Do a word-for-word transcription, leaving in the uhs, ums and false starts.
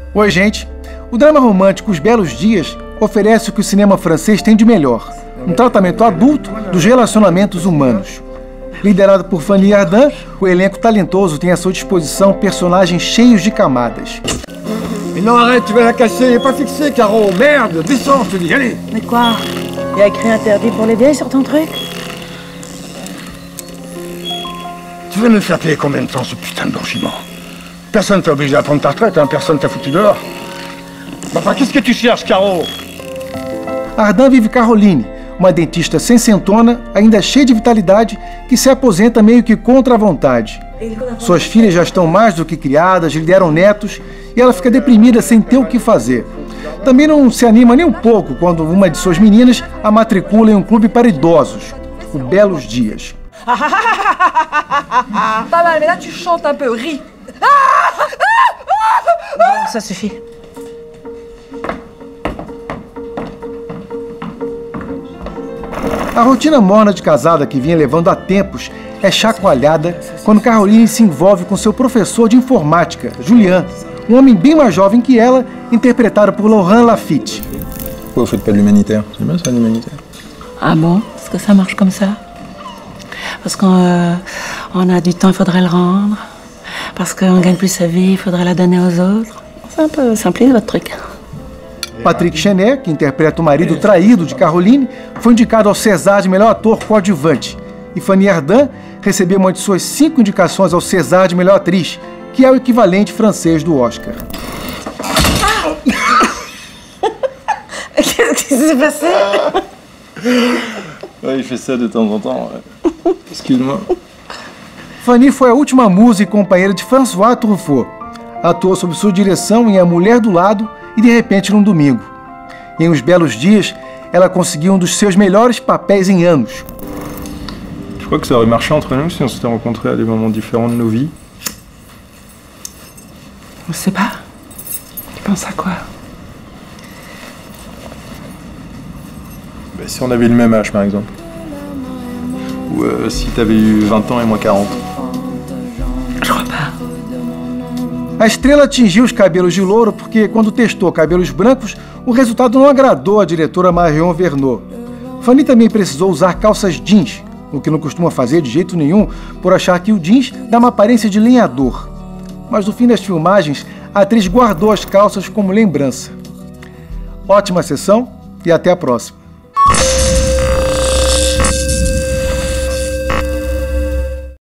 Oi, gente! O drama romântico Os Belos Dias oferece o que o cinema francês tem de melhor, um tratamento adulto dos relacionamentos humanos. Liderado por Fanny Ardant, o elenco talentoso tem à sua disposição personagens cheios de camadas. Mais non, arrête, tu vas la casser, il est pas fixé, Caro, merde, descends, je te dis, allez. Mais quoi? Il y a écrit interdit pour les vieilles sur ton truc? Tu vas me faire payer combien de temps ce putain de blanchiment? Personne t'a obligé à prendre ta retraite, hein, personne t'a foutu dehors. Enfin, qu'est-ce que tu cherches, Caro? Ardant vive Caroline, uma dentista sessentona, ainda cheia de vitalidade, que se aposenta meio que contra a vontade. Suas filhas já estão mais do que criadas, lhe deram netos, e ela fica deprimida sem ter o que fazer. Também não se anima nem um pouco quando uma de suas meninas a matricula em um clube para idosos, o Belos Dias. Pas mal, mais là tu chantes un peu, ris. Bon, ça suffit. A rotina morna de casada que vinha levando há tempos é chacoalhada quando Caroline se envolve com seu professor de informática, Julien, um homem bem mais jovem que ela, interpretado por Laurent Lafitte. Pourquoi vous faites pas de l'humanitaire? C'est bien ça, l'humanitaire. Ah bon? Est-ce que ça marche comme ça? Parce qu'on euh, on a du temps, il faudrait le rendre. Parce qu'on gagne plus sa vie, il faudrait la donner aux autres. C'est un peu simpliste, votre truc. Patrick Chenet, que interpreta o marido traído de Caroline, foi indicado ao César de melhor ator coadjuvante. E Fanny Ardant recebeu uma de suas cinco indicações ao César de melhor atriz, que é o equivalente francês do Oscar. Qu'est-ce qui s'est passé? Ouais, il fait ça de temps en temps. Ouais. Excuse-moi. Fanny foi a última musa e companheira de François Truffaut. Atuou sob sua direção em A Mulher do Lado e De Repente num Domingo. Em Os Belos Dias, ela conseguiu um dos seus melhores papéis em anos. Tu crois que ça aurait marché entre nous si on s'était rencontrés à des moments différents de nos vies? Je sais pas. Tu penses à quoi? Bah, si on avait le même âge, par exemple. Ou euh, si t'avais eu vingt ans et moi quarante. Je crois pas. A estrela tingiu os cabelos de louro porque, quando testou cabelos brancos, o resultado não agradou a diretora Marion Vernot. Fanny também precisou usar calças jeans, o que não costuma fazer de jeito nenhum, por achar que o jeans dá uma aparência de lenhador. Mas no fim das filmagens, a atriz guardou as calças como lembrança. Ótima sessão e até a próxima.